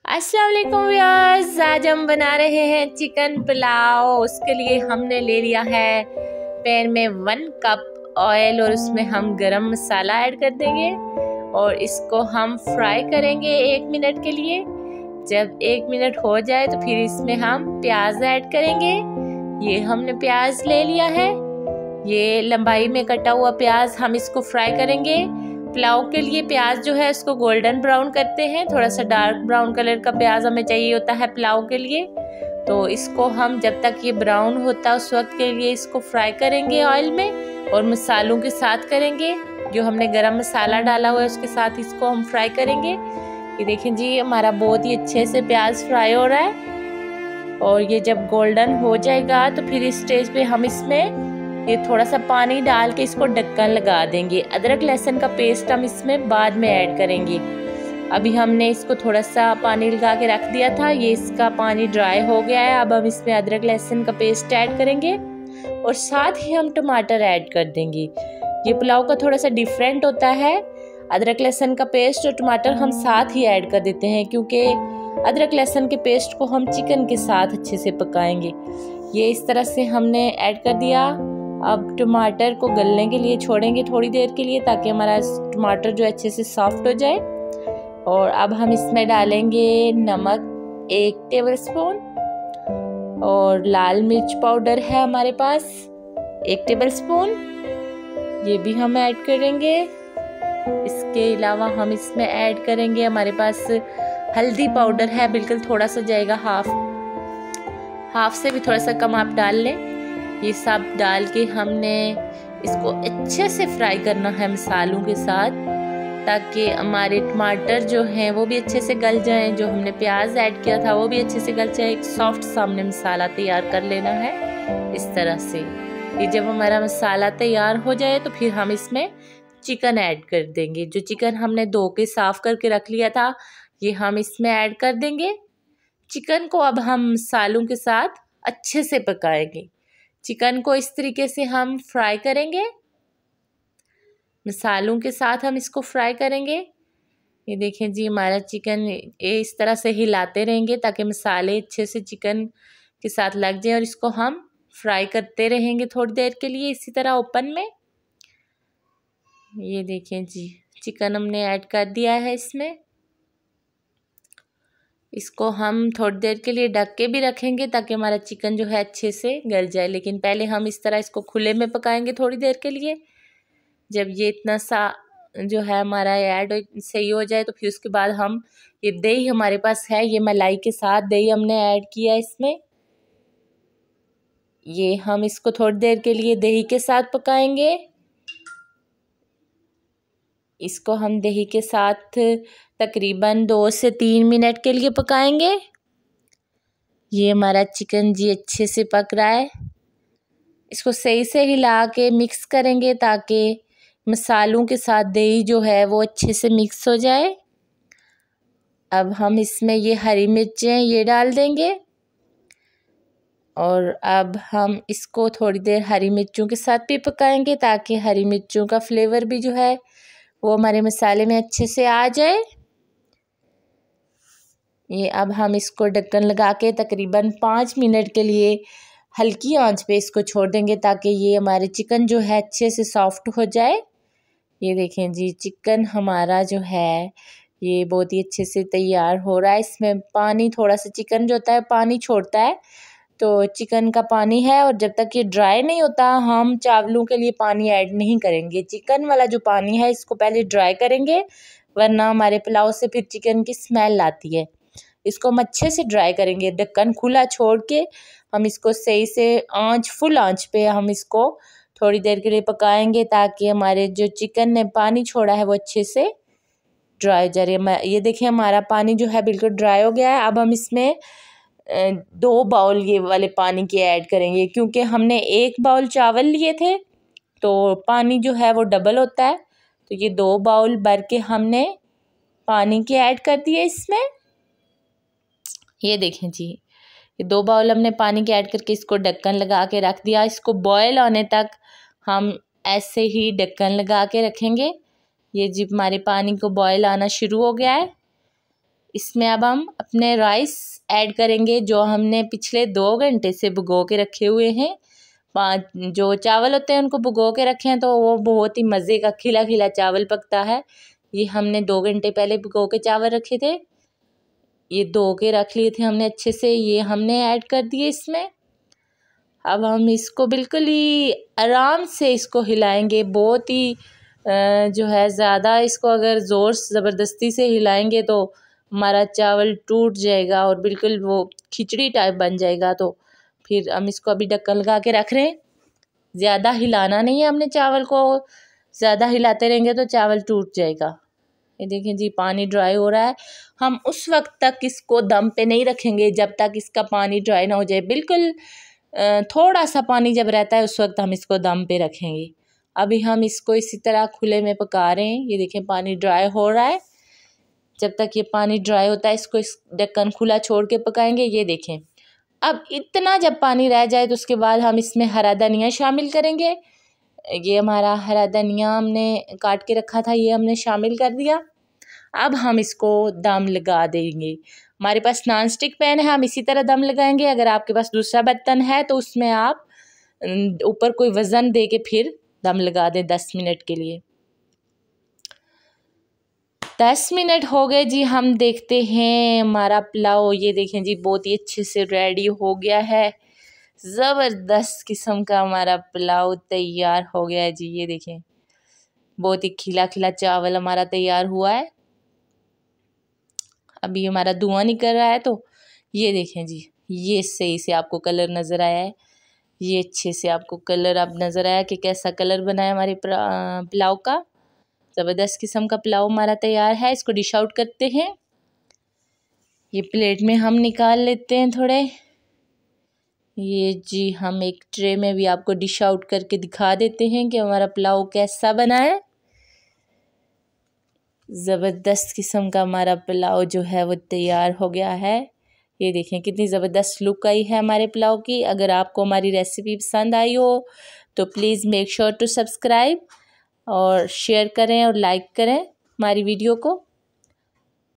अस्सलाम वालेकुम व्यूअर्स, आज हम बना रहे हैं चिकन पुलाव। उसके लिए हमने ले लिया है पैन में 1 कप ऑयल और उसमें हम गरम मसाला ऐड कर देंगे और इसको हम फ्राई करेंगे 1 मिनट के लिए। जब 1 मिनट हो जाए तो फिर इसमें हम प्याज ऐड करेंगे। ये हमने प्याज ले लिया है, ये लंबाई में कटा हुआ प्याज हम इसको फ्राई करेंगे। पुलाव के लिए प्याज जो है उसको गोल्डन ब्राउन करते हैं, थोड़ा सा डार्क ब्राउन कलर का प्याज हमें चाहिए होता है पुलाव के लिए। तो इसको हम जब तक ये ब्राउन होता है उस वक्त के लिए इसको फ्राई करेंगे ऑयल में और मसालों के साथ करेंगे। जो हमने गरम मसाला डाला हुआ है उसके साथ इसको हम फ्राई करेंगे। ये देखें जी, हमारा बहुत ही अच्छे से प्याज फ्राई हो रहा है और ये जब गोल्डन हो जाएगा तो फिर इस स्टेज पे हम इसमें ये थोड़ा सा पानी डाल के इसको ढक्कन लगा देंगे। अदरक लहसुन का पेस्ट हम इसमें बाद में ऐड करेंगे। अभी हमने इसको थोड़ा सा पानी लगा के रख दिया था, ये इसका पानी ड्राई हो गया है। अब हम इसमें अदरक लहसुन का पेस्ट ऐड करेंगे और साथ ही हम टमाटर ऐड कर देंगे। ये पुलाव का थोड़ा सा डिफरेंट होता है, अदरक लहसुन का पेस्ट और टमाटर हम साथ ही ऐड कर देते हैं क्योंकि अदरक लहसुन के पेस्ट को हम चिकन के साथ अच्छे से पकाएंगे। ये इस तरह से हमने ऐड कर दिया। अब टमाटर को गलने के लिए छोड़ेंगे थोड़ी देर के लिए ताकि हमारा टमाटर जो अच्छे से सॉफ्ट हो जाए। और अब हम इसमें डालेंगे नमक 1 टेबलस्पून और लाल मिर्च पाउडर है हमारे पास 1 टेबलस्पून, ये भी हम ऐड करेंगे। इसके अलावा हम इसमें ऐड करेंगे, हमारे पास हल्दी पाउडर है, बिल्कुल थोड़ा सा जाएगा, हाफ से भी थोड़ा सा कम आप डाल लें। ये सब डाल के हमने इसको अच्छे से फ्राई करना है मसालों के साथ ताकि हमारे टमाटर जो हैं वो भी अच्छे से गल जाएं, जो हमने प्याज ऐड किया था वो भी अच्छे से गल जाए। एक सॉफ्ट सामने मसाला तैयार कर लेना है इस तरह से। ये जब हमारा मसाला तैयार हो जाए तो फिर हम इसमें चिकन ऐड कर देंगे। जो चिकन हमने धो के साफ करके रख लिया था ये हम इसमें ऐड कर देंगे। चिकन को अब हम मसालों के साथ अच्छे से पकाएंगे। चिकन को इस तरीके से हम फ्राई करेंगे, मसालों के साथ हम इसको फ्राई करेंगे। ये देखें जी, हमारा चिकन इस तरह से हिलाते रहेंगे ताकि मसाले अच्छे से चिकन के साथ लग जाए और इसको हम फ्राई करते रहेंगे थोड़ी देर के लिए इसी तरह ओपन में। ये देखें जी, चिकन हमने ऐड कर दिया है इसमें। इसको हम थोड़ी देर के लिए ढक के भी रखेंगे ताकि हमारा चिकन जो है अच्छे से गल जाए, लेकिन पहले हम इस तरह इसको खुले में पकाएंगे थोड़ी देर के लिए। जब ये इतना सा जो है हमारा ऐड सही हो जाए तो फिर उसके बाद हम ये दही हमारे पास है, ये मलाई के साथ दही हमने ऐड किया इसमें। ये हम इसको थोड़ी देर के लिए दही के साथ पकाएंगे। इसको हम दही के साथ तकरीबन 2 से 3 मिनट के लिए पकाएंगे। ये हमारा चिकन जी अच्छे से पक रहा है। इसको सही से हिला के मिक्स करेंगे ताकि मसालों के साथ दही जो है वो अच्छे से मिक्स हो जाए। अब हम इसमें ये हरी मिर्चें ये डाल देंगे और अब हम इसको थोड़ी देर हरी मिर्चों के साथ भी पकाएंगे ताकि हरी मिर्चों का फ्लेवर भी जो है वो हमारे मसाले में अच्छे से आ जाए। ये अब हम इसको ढक्कन लगा के तकरीबन 5 मिनट के लिए हल्की आंच पे इसको छोड़ देंगे ताकि ये हमारे चिकन जो है अच्छे से सॉफ्ट हो जाए। ये देखें जी, चिकन हमारा जो है ये बहुत ही अच्छे से तैयार हो रहा है। इसमें पानी थोड़ा सा, चिकन जो होता है पानी छोड़ता है, तो चिकन का पानी है और जब तक ये ड्राई नहीं होता हम चावलों के लिए पानी ऐड नहीं करेंगे। चिकन वाला जो पानी है इसको पहले ड्राई करेंगे वरना हमारे पुलाव से फिर चिकन की स्मेल आती है। इसको हम अच्छे से ड्राई करेंगे, ढक्कन खुला छोड़ के हम इसको सही से फुल आंच पे हम इसको थोड़ी देर के लिए पकाएंगे ताकि हमारे जो चिकन ने पानी छोड़ा है वो अच्छे से ड्राई हो जाए। ये देखिए हमारा पानी जो है बिल्कुल ड्राई हो गया है। अब हम इसमें 2 बाउल ये वाले पानी के ऐड करेंगे क्योंकि हमने 1 बाउल चावल लिए थे तो पानी जो है वो डबल होता है। तो ये 2 बाउल भर के हमने पानी के ऐड कर दिए इसमें। ये देखें जी, ये 2 बाउल हमने पानी के ऐड करके इसको ढक्कन लगा के रख दिया। इसको बॉयल होने तक हम ऐसे ही ढक्कन लगा के रखेंगे। ये जी हमारे पानी को बॉयल आना शुरू हो गया है। इसमें अब हम अपने राइस ऐड करेंगे जो हमने पिछले 2 घंटे से भिगो के रखे हुए हैं। जो चावल होते हैं उनको भिगो के रखे हैं तो वो बहुत ही मज़े का खिला खिला चावल पकता है। ये हमने 2 घंटे पहले भिगो के चावल रखे थे, ये धो के रख लिए थे हमने अच्छे से। ये हमने ऐड कर दिए इसमें। अब हम इसको बिल्कुल ही आराम से इसको हिलाएंगे। बहुत ही जो है ज़्यादा इसको अगर ज़ोर ज़बरदस्ती से हिलाएंगे तो हमारा चावल टूट जाएगा और बिल्कुल वो खिचड़ी टाइप बन जाएगा। तो फिर हम इसको अभी ढक्कन लगा के रख रहे हैं। ज़्यादा हिलाना नहीं है हमने चावल को, ज़्यादा हिलाते रहेंगे तो चावल टूट जाएगा। ये देखें जी पानी ड्राई हो रहा है। हम उस वक्त तक इसको दम पे नहीं रखेंगे जब तक इसका पानी ड्राई ना हो जाए। बिल्कुल थोड़ा सा पानी जब रहता है उस वक्त हम इसको दम पे रखेंगे। अभी हम इसको इसी तरह खुले में पका रहे हैं। ये देखें पानी ड्राई हो रहा है। जब तक ये पानी ड्राई होता है इसको इस ढक्कन खुला छोड़ के पकाएंगे। ये देखें अब इतना जब पानी रह जाए तो उसके बाद हम इसमें हरा धनिया शामिल करेंगे। ये हमारा हरा धनिया हमने काट के रखा था, ये हमने शामिल कर दिया। अब हम इसको दम लगा देंगे। हमारे पास नॉन स्टिक पैन है, हम इसी तरह दम लगाएंगे। अगर आपके पास दूसरा बर्तन है तो उसमें आप ऊपर कोई वज़न दे के फिर दम लगा दें 10 मिनट के लिए। 10 मिनट हो गए जी। हम देखते हैं हमारा पुलाव, ये देखें जी बहुत ही अच्छे से रेडी हो गया है। ज़बरदस्त किस्म का हमारा पुलाव तैयार हो गया है जी। ये देखें बहुत ही खिला खिला चावल हमारा तैयार हुआ है। अभी हमारा धुआं निकल रहा है तो ये देखें जी, ये सही से आपको कलर नज़र आया है। ये अच्छे से आपको कलर अब नज़र आया कि कैसा कलर बना है हमारे पुलाव का। ज़बरदस्त किस्म का पुलाव हमारा तैयार है। इसको डिश आउट करते हैं। ये प्लेट में हम निकाल लेते हैं थोड़े। ये जी हम एक ट्रे में भी आपको डिश आउट करके दिखा देते हैं कि हमारा पुलाव कैसा बना है। ज़बरदस्त किस्म का हमारा पुलाव जो है वो तैयार हो गया है। ये देखें कितनी ज़बरदस्त लुक आई है हमारे पुलाव की। अगर आपको हमारी रेसिपी पसंद आई हो तो please make sure to subscribe और शेयर करें और लाइक करें हमारी वीडियो को।